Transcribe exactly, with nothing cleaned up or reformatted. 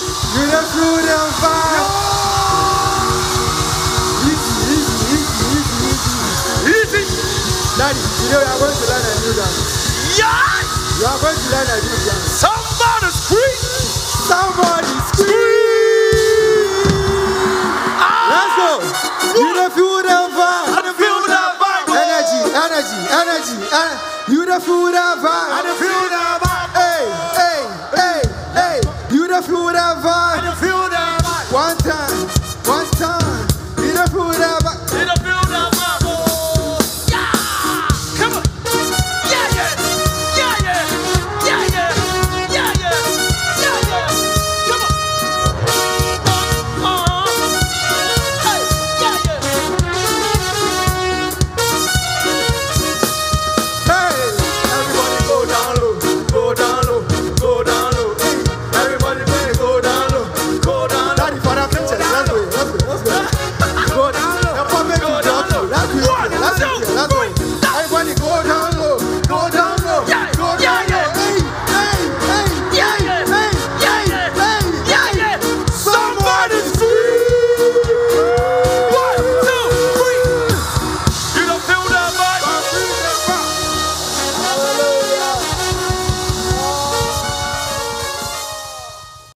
You the feel the vibe. Easy, easy, easy, easy, easy. Easy. Daddy, you know you are going to learn a new dance. Yes! You are going to learn a new dance. Somebody scream! Somebody scream! Ah! Let's go! You the feel the vibe. I the feel the vibe. Energy, energy, energy, energy. You the feel the vibe. I the feel the vibe. Hey, hey, hey, hey. You the feel the vibe. I the feel the vibe. One time, one time. You the feel the vibe.